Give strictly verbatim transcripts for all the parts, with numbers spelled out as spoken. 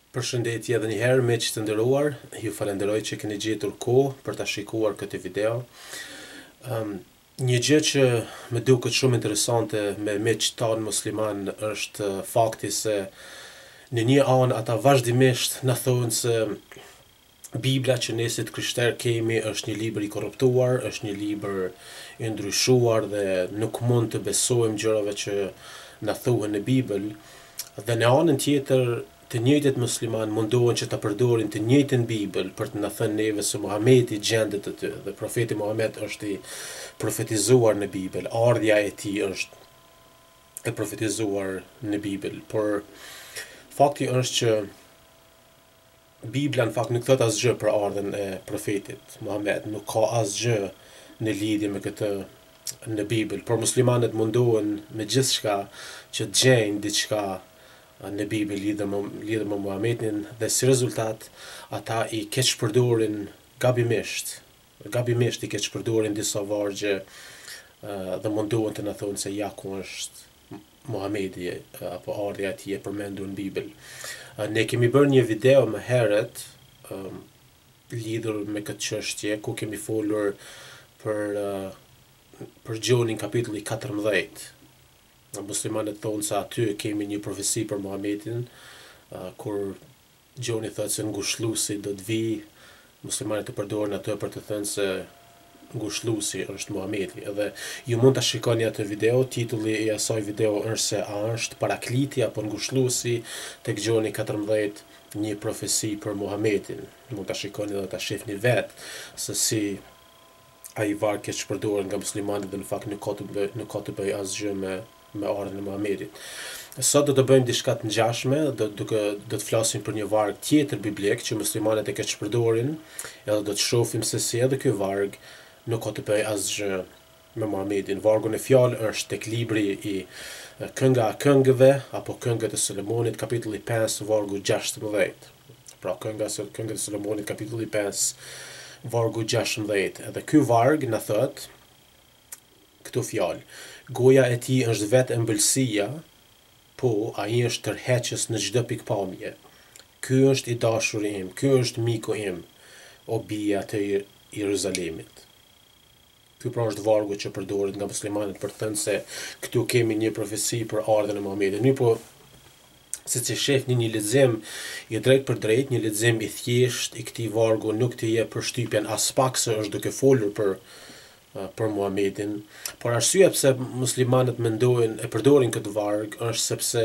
Përshëndetje edhe një herë, miq të nderuar, ju falenderoj që keni gjetur kohë për ta shikuar këtë video. Um, një gjë që më duket shumë interesante me miqtë tanë musliman është fakti se në një anë ata vazhdimisht na thonë se Bibla që ne si të krishterë kemi është një libër i korruptuar, është një libër i ndryshuar dhe nuk mund të besojmë gjërave që na thuhen në Bibël. Dhe në anën tjetër, të njëjtit musliman mundohen që ta përdorin të njëjtin Bibël për të na thënë neve se Muhamedi gjendet aty dhe profeti Muhamed është i profetizuar në Bibël, ardhja e tij është e profetizuar në Bibël, por fakti është që Bibla në fakt nuk thot asgjë për ardhen e profetit Muhammed, nuk ka asgjë në lidhje me këtë në Bibël, por muslimanët mundohen me gjithçka që të gjejnë diçka në Bibël lidhur me lidhur me Muhamedin dhe si rezultat ata i keqpërdorin gabimisht, gabimisht i keqpërdorin disa vargje dhe mundohen të na thonë se ja ku është Muhamedi apo ardhja e tij e përmendur në Bibël. Ne kemi bërë një video më herët um, lidhur me këtë çështje ku kemi folur për uh, për Gjonin kapitulli katërmbëdhjetë. Muslimanët thonë se aty kemi një profeci për Muhamedin, uh, kur Gjoni thotë se ngushëlluesi do të vijë, muslimanët e përdorin atë për të thënë se ngushëlluesi është Muhamedi. Edhe ju mund ta shikoni atë video, titulli i asaj video është se a është parakliti apo ngushëlluesi tek Gjoni katërmbëdhjetë një profeci për Muhamedin. Mund ta shikoni dhe ta shihni vetë se si ai varg që shpërdoren nga muslimanët dhe në fakt nuk ka të bëjë nuk ka të bëjë asgjë me me ardhen e Muhamedit. Sot do të bëjmë diçka të ngjashme, do duke do të flasim për një varg tjetër biblik që muslimanët e keqpërdorin, edhe do të shohim se si edhe ky varg nuk ka të bëjë asgjë me Muhamedin. Vargu në fjalë është tek libri i Kënga Këngëve apo Këngët e Solomonit, kapitulli pesë, vargu gjashtëmbëdhjetë. Pra Kënga Këngët e Solomonit, kapitulli pesë, vargu gjashtëmbëdhjetë. Edhe ky varg na thot këto fjalë: goja e tij është vetë ëmbëlsia, po ai është tërheqës në çdo pikpamje. Ky është i dashuri im, ky është miku im, o bija të Jeruzalemit. Ky pra është vargu që përdoret nga muslimanët për të thënë se këtu kemi një profeci për ardhen e Muhamedit. Mirë po, siç e shehni një lexim i drejt për drejt, një lexim i thjesht i këtij vargu nuk të jep përshtypjen as pak se është duke folur për për Muhamedin, por arsyeja pse muslimanët mendojnë e përdorin këtë varg është sepse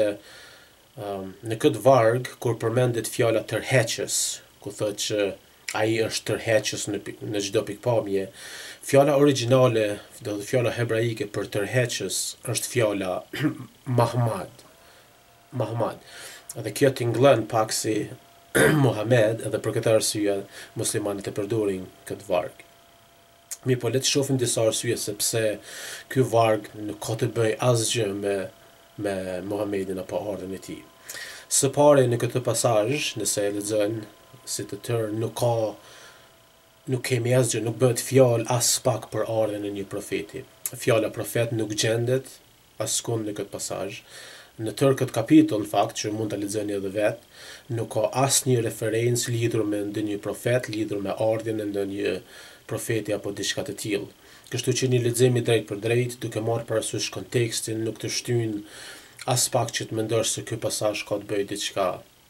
um, në këtë varg kur përmendet fjala tërheqës, ku thotë që ai është tërheqës në në çdo pikpamje, fjala origjinale, do të fjala hebraike për tërheqës është fjala Mahmad. Mahmad. Dhe kjo tingëllon pak si Muhamed, edhe për këtë arsye muslimanët e përdorin këtë varg. Mirë po, le të shohim disa arsye sepse ky varg nuk ka të bëjë asgjë me me Muhamedin apo ardhen e tij. Së pari në këtë pasazh, nëse e lexojnë si të tërë, nuk ka nuk kemi asgjë, nuk bëhet fjalë as pak për ardhen e një profeti. Fjala profet nuk gjendet askund në këtë pasazh. Në tërë këtë kapitull, në fakt, që mund ta lexoni edhe vetë, nuk ka asnjë referencë lidhur me ndonjë profet, lidhur me ardhjen e ndonjë profeti apo diçka të tillë. Kështu që një lexim i drejt për drejt, duke marrë parasysh kontekstin, nuk të shtyn as pak që të mendosh se ky pasazh ka të bëjë diçka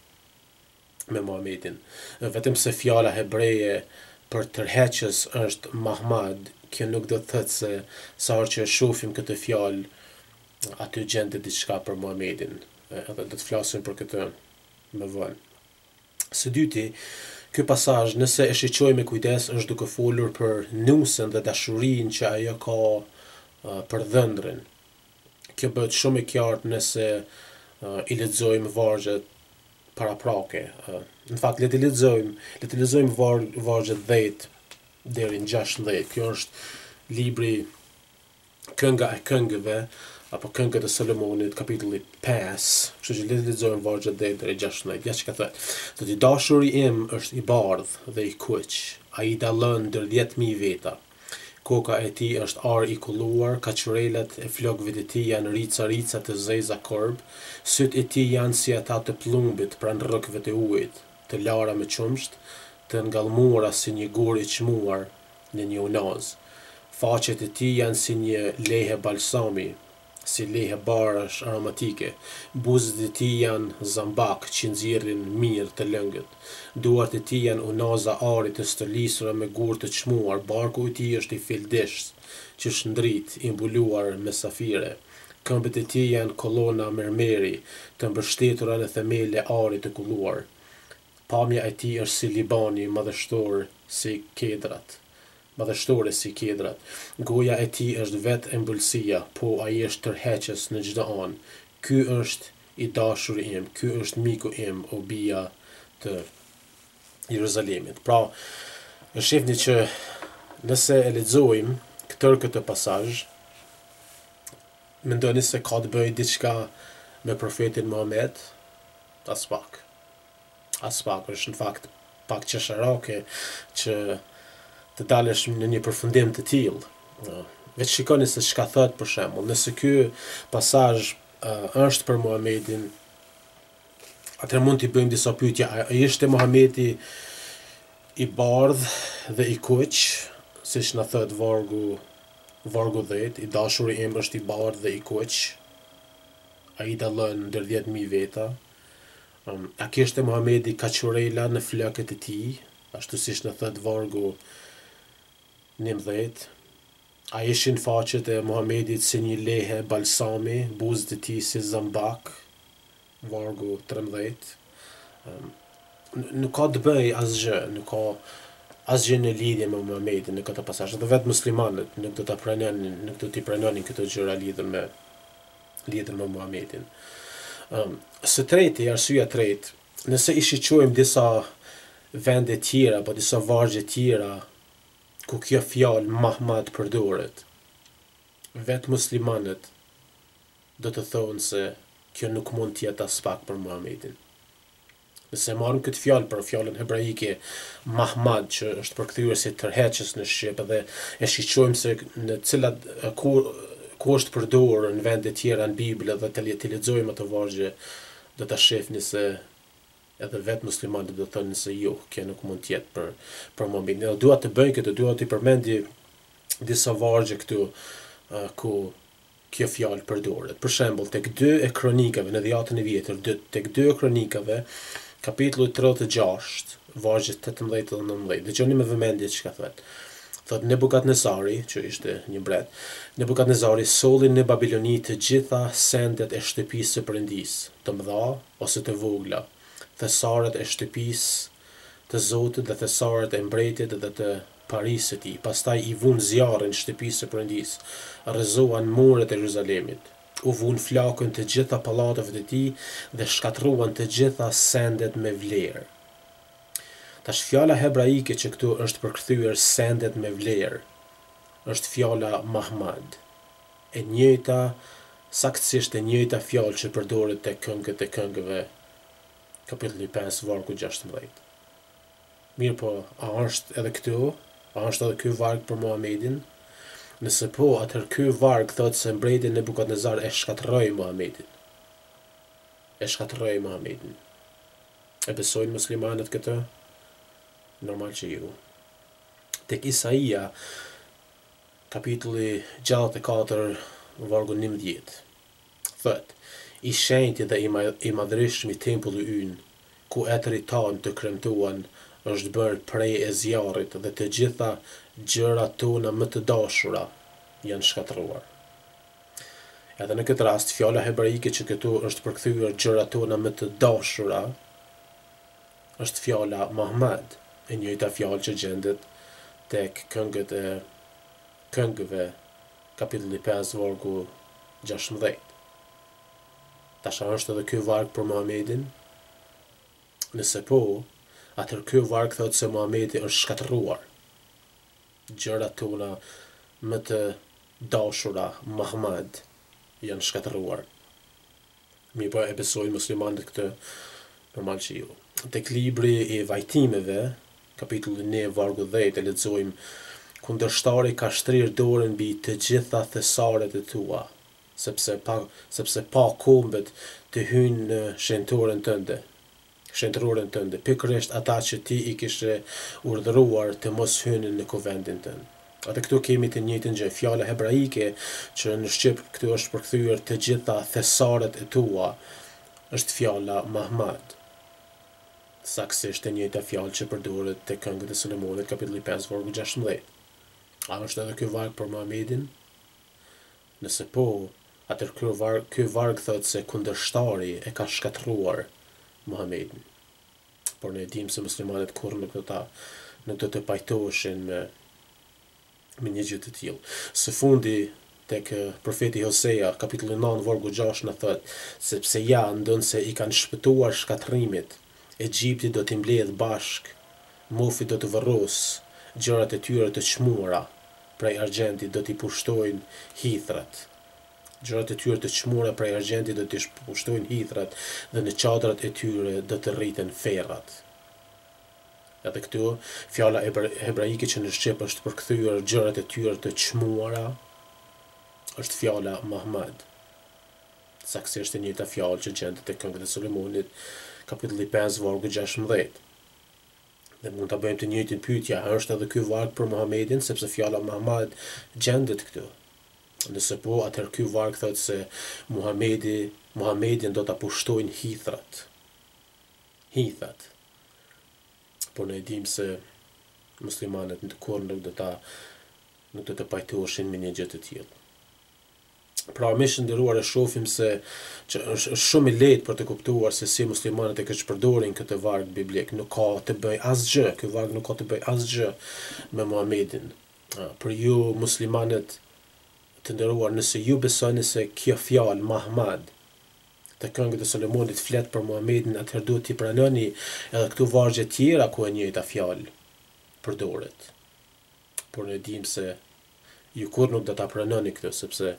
me Muhamedin. Vetëm se fjala hebreje për tërheqës është Mahmad, kjo nuk do të thotë se sa herë që shohim këtë fjalë aty gjendet diçka për Muhamedin. Edhe do të flasim për këtë më vonë. Së dyti, ky pasazh, nëse e shiqojmë me kujdes, është duke folur për nusën dhe dashurinë që ajo ka uh, për dhëndrin. Kjo bëhet shumë e qartë nëse uh, i lexojmë vargjet paraprake. Uh, në fakt, le të lexojmë, le të lexojmë var, vargjet dhjetë deri në gjashtëmbëdhjetë. Kjo është libri Kënga e Këngëve apo Këngët e Solomonit, kapitulli pesë, kështu që le të lexojmë vargjet dhjetë deri në gjashtëmbëdhjetë. Ja çka thotë. Do të dashuri im është i bardhë dhe i kuq, ai dallon ndër dhjetë mijë veta. Koka e tij është ar i kulluar, kaqyrelat e flokëve të tij janë rica rica të zeza korb, syt e tij janë si ata të plumbit pranë rrokëve të ujit, të lara me qumsht, të ngallmuara si një gur i çmuar në një unaz. Faqet e tij janë si një lehe balsami, si lehe barash aromatike. Buzët e tij janë zambak që nxjerrin mirë të lëngët. Duart e tij janë unaza ari të stërlisura me gur të çmuar. Barku i tij është i fildeshës, që shndrit i mbuluar me safire. Këmbët e tij janë kolona mermeri, të mbështetura në themele ari të kulluar. Pamja e tij është si Libani, madhështor si kedrat. madhështore si kedrat. Goja e tij është vetë embëlsia, po ai është tërheqës në çdo anë. Ky është i dashuri im, ky është miku im, o bija të Jeruzalemit. Pra, e shihni që nëse e lexojmë këtë këtë pasazh, mendoni se ka të bëjë diçka me profetin Muhammed? As pak. As pak, është në fakt pak qesharake që të dalësh në një përfundim të tillë. Veç shikoni se çka thot për shembull, nëse ky pasazh uh, është për Muhamedin, atëherë mund t'i bëjmë disa pyetje. A ishte Muhamedi i bardh dhe i kuq, siç na thot vargu vargu dhjetë, i dashuri im është i bardh dhe i kuq. Ai dallon ndër dhjetë mijë veta. Um, a kishte Muhamedi kaqurela në flokët e tij, ashtu siç na thot vargu njëmbëdhjetë. A ishin faqet e Muhamedit si një lehe balsami, buzët e tij si zambak, vargu trembëdhjetë. Um, nuk ka të bëj asgjë, nuk ka asgjë në lidhje me Muhamedin në këtë pasazh. Dhe vetë muslimanët nuk do ta pranonin, nuk do t'i pranonin këto gjëra lidhur me lidhur me Muhamedin. Um, së treti, arsyeja e tretë, nëse i shiqojmë disa vende tjera, apo disa vargje tjera ku kjo fjalë Muhammed përdoret, vetë muslimanët do të thonë se kjo nuk mund t'jetë as pak për Muhamedin. Nëse marrim këtë fjalë për fjalën hebraike Muhammed, që është përkthyer si tërheqës në shqip, dhe e shiqojmë se në cilat ku, ku është përdorur në vende tjera në Bibël, dhe të, të lexojmë ato vargje, do ta shihni se edhe vetë muslimanët do thonë se jo, kjo nuk mund të jetë për për Muhamedin. Dhe dua të bëj këtë, dua të përmendi disa vargje këtu uh, ku kjo fjalë përdoret. Për shembull, tek dy e kronikave në dhjetën e vjetër, tek dy e kronikave, kapitulli tridhjetë e gjashtë, vargjet tetëmbëdhjetë dhe nëntëmbëdhjetë. Dëgjoni me vëmendje çka thot. Thot Nebukadnesari, që ishte një mbret, Nebukadnesari solli në Babiloni të gjitha sendet e shtëpisë së Perëndis, të mëdha ose të vogla, thesaret e shtëpisë të Zotit dhe thesaret e mbretit dhe të parisë të tij. Pastaj i vun zjarrin shtëpisë së Perëndis, rrëzoan muret e Jeruzalemit, u vun flakën të gjitha pallateve të tij dhe shkatruan të gjitha sendet me vlerë. Tash fjala hebraike që këtu është përkthyer sendet me vlerë, është fjala Muhammed. E njëjta, saktësisht e njëjta fjalë që përdoret tek Këngët e Këngëve, kapitulli pesë, vargu gjashtëmbëdhjetë. Mirë po, a është edhe këtu? A është edhe ky varg për Muhamedin? Nëse po, atëherë ky varg thotë se mbreti Nebukadnezar e shkatërroi Muhamedin. E shkatërroi Muhamedin. E besojnë muslimanët këtë? Normal që ju. Tek Isaia, kapitulli gjashtëdhjetë e katër, vargu njëmbëdhjetë, thotë: I shenjtë dhe i madhërisht i tempulli ynë, ku etërit tanë të kremtuan, është bërë prej e zjarrit dhe të gjitha gjërat tona më të dashura janë shkatëruar. Edhe në këtë rast, fjala hebraike që këtu është përkthyer gjërat tona më të dashura, është fjala Muhammed, e njëjta fjalë që gjendet tek Këngët e Këngëve, kapitulli pesë, vargu gjashtëmbëdhjetë. Tash është edhe ky varg për Muhamedin? Nëse po, atëherë ky varg thotë se Muhamedi është shkatëruar. Gjërat tona më të dashura, Muhammed, janë shkatëruar. Mi po e besojnë muslimanët këtë? Normal që jo. Tek libri i vajtimeve, kapitulli një, vargu dhjetë, e lexojmë: kundërshtari ka shtrirë dorën mbi të gjitha thesaret e tua, sepse pa, sepse pa kombet të hynë në shenjtërorën tënde, shenjtërorën tënde, pikërisht ata që ti i kishe urdhëruar të mos hynin në kuvendin tënd. Atë këtu kemi të njëjtën gjë, fjala hebraike që në shqip këtu është përkthyer të gjitha thesaret e tua, është fjala Muhammed. Saktësisht e njëjta fjalë që përdoret te Këngët e Solomonit kapitulli pesë vargu gjashtëmbëdhjetë. A është edhe ky varg për Muhamedin? Nëse po, atëherë ky varg, ky varg thotë se kundërshtari e ka shkatërruar Muhamedin. Por ne dimë se muslimanët kurrë nuk do ta nuk do të pajtoheshin me me një gjë të tillë. Së fundi tek profeti Hosea kapitulli nëntë vargu gjashtë na thotë, sepse ja ndon se i kanë shpëtuar shkatërimit, Egjipti do t'i mbledh bashk, mofi do të varros, gjërat e tyre të çmuara, prej argjentit do t'i pushtojnë hithrat. Gjërat e tyre të çmuara prej argjentit do t'i pushtojnë hithrat dhe në çadrat e tyre do të rriten ferrat. Edhe këtu, fjala hebraike që në shqip është përkthyer gjërat e tyre të çmuara, është fjala Muhammed. Saktësisht e njëjta fjalë që gjendet te Këngët e Solomonit, kapitulli pesë vargu gjashtëmbëdhjetë. Dhe mund ta bëjmë të njëjtin pyetje, a është edhe ky varg për Muhamedin, sepse fjala Muhammed gjendet këtu. Nëse po, atëherë ky varg thotë se Muhamedi, Muhamedin do ta pushtojnë hithrat. Hithrat. Por ne dim se muslimanët në kur nuk do ta nuk do të pajtoheshin me një gjë të tillë. Pra mish nderuar e shohim se që është shumë i lehtë për të kuptuar se si muslimanët e keqpërdorin këtë varg biblik. Nuk ka të bëj asgjë, ky varg nuk ka të bëj asgjë me Muhamedin. Për ju muslimanët të nderuar, nëse ju besoni se kjo fjalë Muhammed të Këngët e Solomonit flet për Muhamedin, atëherë duhet t'i pranoni edhe këtu vargje tjera ku e njëjta fjalë përdoret. Por ne dim se ju kur nuk do ta pranoni këtë, sepse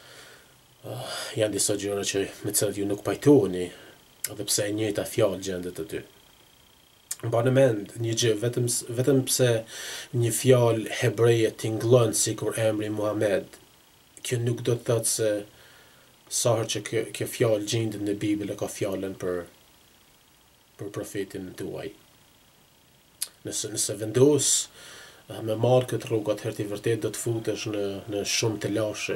uh, janë disa gjëra që me të cilat ju nuk pajtoheni, edhe pse e njëjta fjalë gjendet aty. Mbani mend një gjë, vetëm vetëm pse një fjalë hebreje tingëllon sikur emri Muhammed, kjo nuk do të thotë se sa herë që kjo, kjo fjalë gjendet në Bibël e ka fjalën për për profetin tuaj. Nëse nëse vendos me marrë këtë rrugë, atëherë ti vërtet do të futesh në në shumë të lashe.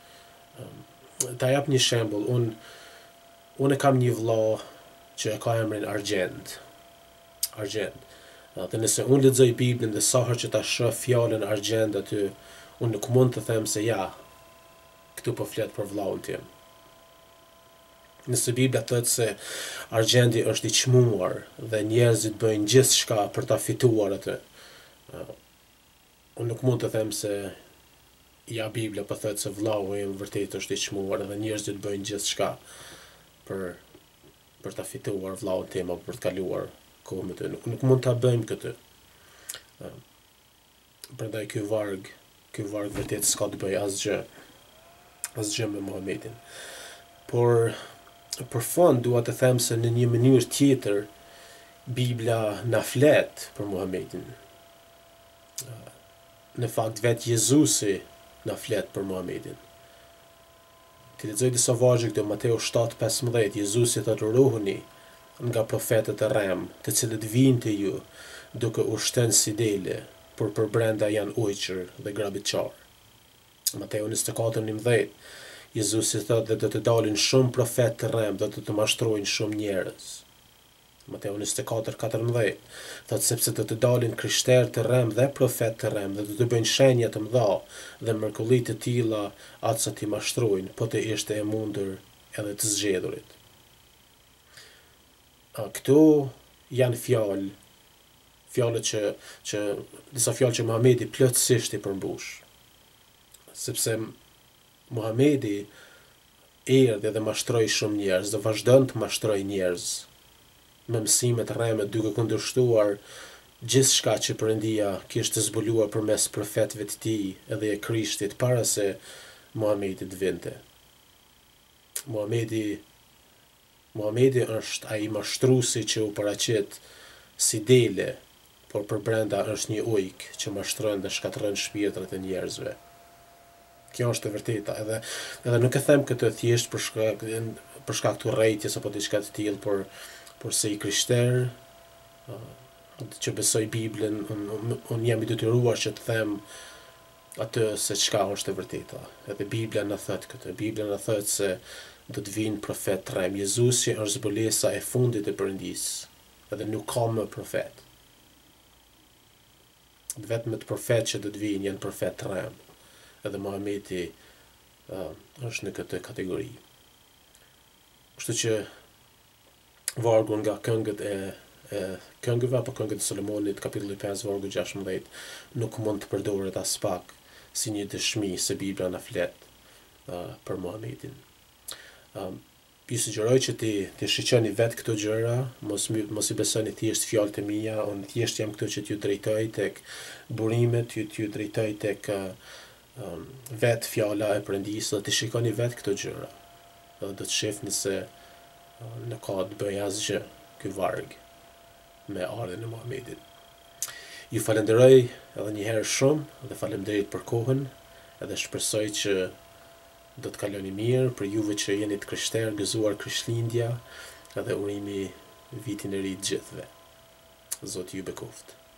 Ta jap një shembull, un unë kam një vëlla që e ka emrin Argjend. Argjend. Dhe nëse unë lexoj Biblën dhe sa herë që ta shoh fjalën Argjend aty, unë nuk mund të them se ja, këtu po flet për vëllaun tim. Nëse Bibla thotë se argjendi është i çmuar dhe njerëzit bëjnë gjithçka për ta fituar atë, unë nuk mund të them se ja Bibla po thotë se vllau im vërtet është i çmuar dhe njerëzit bëjnë gjithçka për për ta fituar vllaun tim apo për të kaluar kohë me të. Nuk, nuk mund ta bëjmë këtë. Prandaj ky varg, ky varg vërtet s'ka të bëjë asgjë, asgjë me Muhamedin. Por për fond dua të them se në një mënyrë tjetër Bibla na flet për Muhamedin. Në fakt vetë Jezusi na flet për Muhamedin. Ti lexoj disa vargje këtu, Mateu shtatë pesëmbëdhjetë, Jezusi thotë ruhuni nga profetët e rrem, të cilët vijnë te ju duke u shtënë si dele, por për brenda janë ujqër dhe grabitçar. Mateu njëzet e katër njëmbëdhjetë, Jezusi thotë dhe do të dalin shumë profetë të rrem, do të të mashtrojnë shumë njerëz. Mateu njëzet e katër katërmbëdhjetë, thotë sepse do të dalin krishterë të rrem dhe profetë të rrem dhe do të bëjnë shenja të mëdha dhe mrekulli të tilla atë sa t'i mashtrojnë, po të ishte e mundur edhe të zgjedhurit. Këto janë fjalë, fjalë që që disa fjalë që Muhamedi plotësisht i përmbush. Sepse Muhamedi erdhi dhe mashtroi shumë njerëz dhe vazhdon të mashtrojë njerëz me mësime të rreme, duke kundërshtuar gjithçka që Perëndia kishte zbuluar përmes profetëve të tij edhe e Krishtit para se Muhamedi të vinte. Muhamedi Muhamedi është ai mashtruesi që u paraqet si dele por për brenda është një ujk që mashtron dhe shkatërron shpirtrat e njerëzve. Kjo është e vërteta, edhe edhe nuk e them këtë thjesht për shkak për shkak të urrëties apo diçka të tillë, por por se i krishter që besoj Biblën, unë un jam i detyruar që të them atë se çka është e vërteta. Edhe Bibla na thot këtë. Bibla na thot se do të vinë profet të rrem. Jezusi është zbulesa e fundit e Perëndisë, edhe nuk ka më profet. Vetëm të profet që do të vinë janë profet të rrem. Edhe Muhamedi uh, është në këtë kategori. Kështu që vargu nga këngët e, e Këngëve apo këngët e Solomonit, kapitulli pesë, vargu gjashtëmbëdhjetë, nuk mund të përdoret as pak si një dëshmi se Bibla na flet uh, për Muhamedin. Um, ju sugjeroj që ti ti shiqoni vetë këto gjëra, mos mos i besoni thjesht fjalët e mia, unë thjesht jam këtu që t'ju drejtoj tek burimet, t'ju t'ju drejtoj tek uh, um, vetë fjala e Perëndisë, dhe të shikoni vetë këto gjëra. Dhe do të shihni se uh, nuk ka të bëjë asgjë ky varg me ardhen e Muhamedit. Ju falenderoj edhe një herë shumë dhe faleminderit për kohën, edhe shpresoj që do të kaloni mirë për juve që jeni të krishterë, gëzuar Krishtlindja, edhe urimi vitin e ri të gjithëve. Zoti ju bekoft.